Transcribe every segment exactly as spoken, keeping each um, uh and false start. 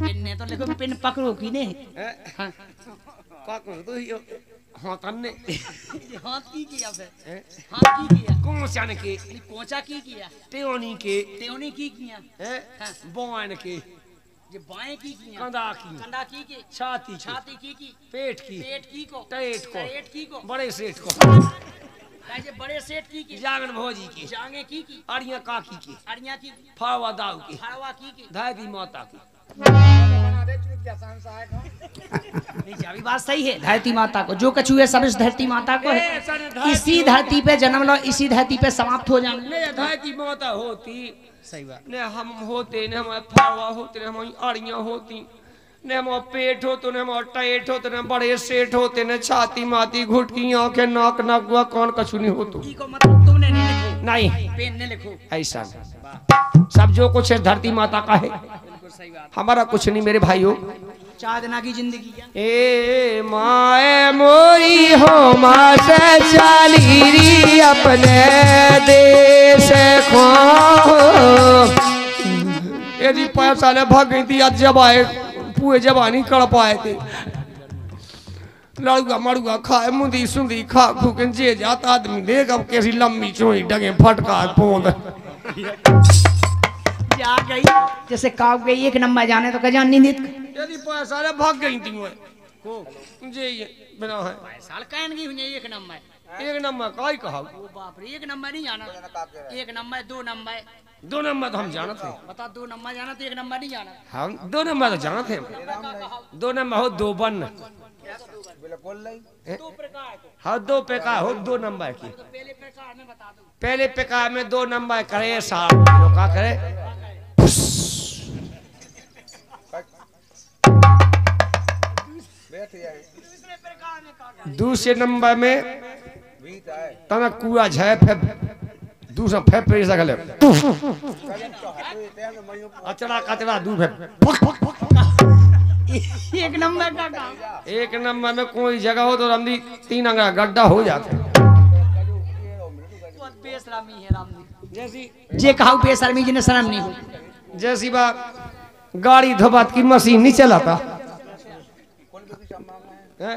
Pin ने तो लिखो पिन पकड़ो की ने हां पकड़ो तो यो हां तन्ने हाथ की किया फिर हाथ की किया कौन सन के कोचा की किया टेओनी के टेओनी की किया हैं बोन के ये बाएं की किया कंधा की कंधा की के छाती छाती की की पेट की पेट की को पेट को पेट की को बड़े सेठ को कैसे बड़े सेठ की की जागन भोजी की जांगे की की अड़िया काकी की अड़िया की फावा दाऊ की फावा की की धादी माता की नहीं जी अभी बात सही है धरती माता को जो कछु है सब इस धरती माता को है इसी धरती पे जन्म लो इसी धरती पे समाप्त हो जाना ने धरती माता होती सही बात ने हम होते ने हमारे फावा होते ने हमारी अड़िया होती ने हमारा पेट होते ने हमारा टाइट होते ने बड़े सेठ होते ने छाती माती घुटकी आंखें नाक नगुआ कौन कछु नहीं होतो को मतलब तुमने नहीं लिखो नहीं पेन ने लिखो ऐसा सब जो कुछ है धरती माता का है सही बात हमारा कुछ नहीं मेरे भाइयों चादना की जिंदगी ए माए मोरी हो माँ से चाली री अपने देश को यदि पैसा ने भाग गई थी आज जब आए पूरे जबानी कर पाए थे लड़ुआ मड़ुआ खाए मुंदी सुंदी खा खू के जे जाता आदमी देख अब कैसी लंबी चोई डगे फटका पोंद जा गई जैसे काव गई एक नंबर जाने तो कजान निंदित यदि पैसा ने भाग गई थी वो को जे ये बना है साल कहन की हुई एक नंबर एक नंबर काई कहा ओ बाप रे एक नंबर नहीं जाना एक नंबर दो नंबर दो नंबर तो हम जाना थे बता दो नंबर जाना तो एक नंबर नहीं जाना हम दो नंबर तो जाना थे दो नंबर हो दो बन दो प्रकार हाँ दो प्रकार हो दो नंबर की पहले प्रकार में बता दो पहले प्रकार में दो नंबर करे साहब तो क्या करे दूसरे नंबर में तना कुआ झाए फे दूसरा फे पे सकले अचड़ा कचड़ा दू फे एक नंबर का काम एक नंबर में कोई जगह हो तो रमदी तीन अंगड़ा गड्ढा हो जाते बहुत बेशर्मी है रामजी जैसी जे कहा बेशर्मी जिन्हें शर्म नहीं हो जैसी बात गाड़ी धोबात की मशीन नहीं चलाता है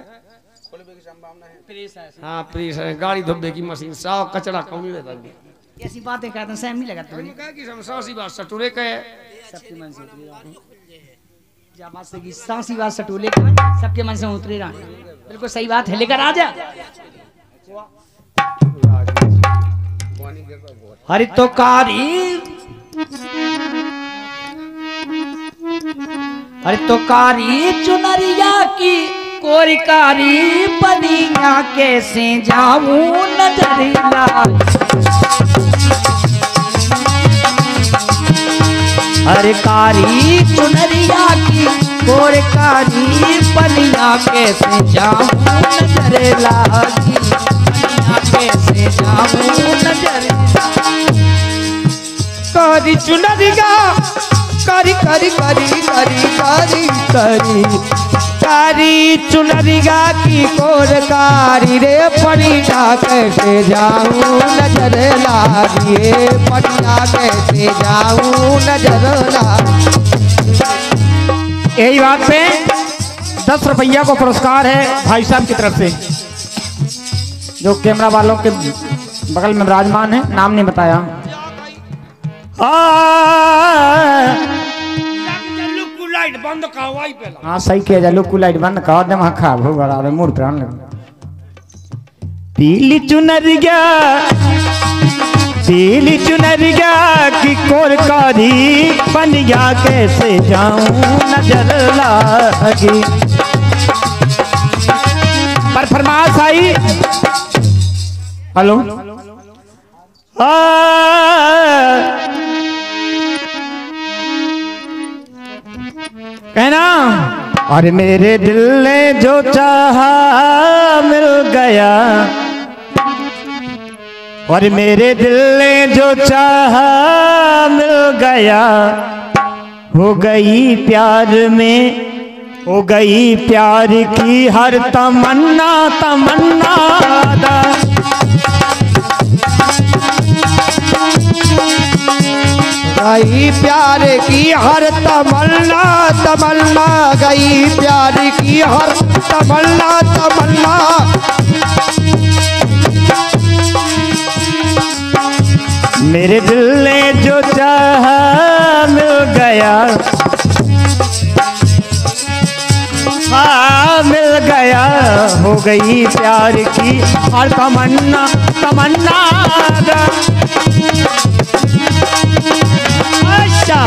हाँ प्रेस है गाड़ी धोबे की मशीन साफ कचरा कमी रहता है ऐसी बातें कहते हैं सही नहीं लगाते मैंने कहा कि हम सासी बात सटुरे कहे सबके मन से उतरे जा बात से की सासी बात सटुले के सबके मन से उतरे रहा बिल्कुल सही बात है लेकर आ जा हरि तो कारी हरि तो कारी चुनरिया की कोरिकारी पनिया कैसे जाऊं नजरिया हर कारी चुनरिया की कोरिकारी पनिया कैसे जाऊं नजर लागी पनिया कैसे जाऊं नजर कारी चुनरिया कारी कारी कारी कारी कारी कारी कारी चुनरिया की कोरकारी रे पनिया कैसे जाऊं नजर लागी पनिया कैसे जाऊं नजर लागी यही बात पे दस रुपया को पुरस्कार है भाई साहब की तरफ से जो कैमरा वालों के बगल में विराजमान है नाम नहीं बताया लाइट बंद का वाई पहला हाँ सही किया जा लोग को लाइट बंद कर दे वहां खा हो गड़ा रे मूड प्राण लग पीली चुनरिया पीली चुनरिया की कोरकारी पनिया कैसे जाऊं नजर लागी पर फरमाश आई हेलो आ कहना और मेरे दिल ने जो चाहा मिल गया और मेरे दिल ने जो चाहा मिल गया हो गई प्यार में हो गई प्यार की हर तमन्ना तमन्ना गई प्यार की हर तमन्ना, तमन्ना गई प्यार की हर तमन्ना, तमन्ना। मेरे दिल ने जो चाहा मिल गया, हाँ मिल गया, हो गई प्यार की हर तमन्ना, तमन्ना। अच्छा।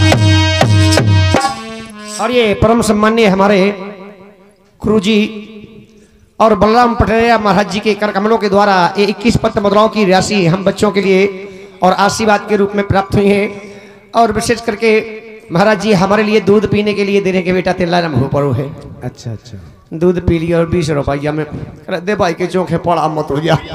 और ये परम सम्मान्य हमारे गुरु जी और बलराम पटेरिया महाराज जी के कर कमलों के द्वारा ये इक्कीस पत्र मुद्राओं की राशि हम बच्चों के लिए और आशीर्वाद के रूप में प्राप्त हुई है। और विशेष करके महाराज जी हमारे लिए दूध पीने के लिए दे रहे के बेटा तेला नम हो पड़ो है। अच्छा अच्छा दूध पी लिया और बीस रुपया में दे भाई के चौखे पड़ा मत हो जा।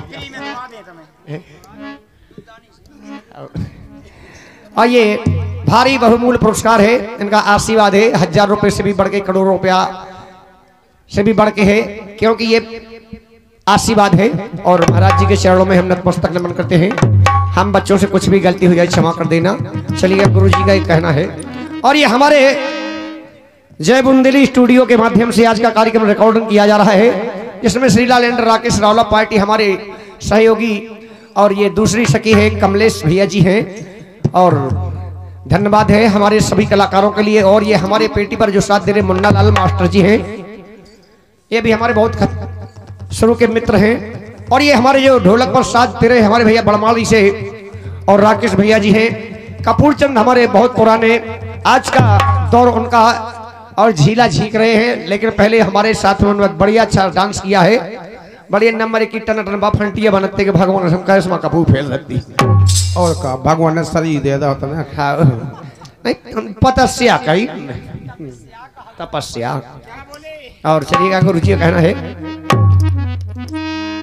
और ये भारी बहुमूल्य पुरस्कार है, इनका आशीर्वाद है, हजार रुपए से भी बढ़ के करोड़ों रुपया से भी बढ़ के है, क्योंकि ये आशीर्वाद है। और महाराज जी के चरणों में हम नतमस्तक नमन करते हैं। हम बच्चों से कुछ भी गलती हो जाए क्षमा कर देना। चलिए गुरु जी का एक कहना है। और ये हमारे जय बुंदेली स्टूडियो के माध्यम से आज का कार्यक्रम रिकॉर्डिंग किया जा रहा है, जिसमें श्रीलाल एंड राकेश रावला पार्टी हमारे सहयोगी और ये दूसरी सखी है कमलेश भैया जी हैं। और धन्यवाद है हमारे सभी कलाकारों के लिए। और ये हमारे पेटी पर जो साथ दे रहे मुन्ना लाल मास्टर जी हैं, ये भी हमारे बहुत शुरू के मित्र हैं। और ये हमारे जो ढोलक पर साथ दे रहे हमारे भैया बड़माली से और राकेश भैया जी हैं। कपूर चंद हमारे बहुत पुराने, आज का दौर उनका और झीला झीक रहे हैं, लेकिन पहले हमारे साथ में उन्होंने बढ़िया अच्छा डांस किया है। बढ़िया नंबर एक टन टन बा फंटिया बनते के भगवान हम कहे इसमें कपूर फैल सकती और का भगवान ने सरी दे दा होता ना। हाँ नहीं तपस्या कही तपस्या। और चलिएगा गुरु जी का कहना है।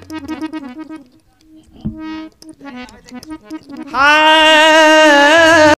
हाँ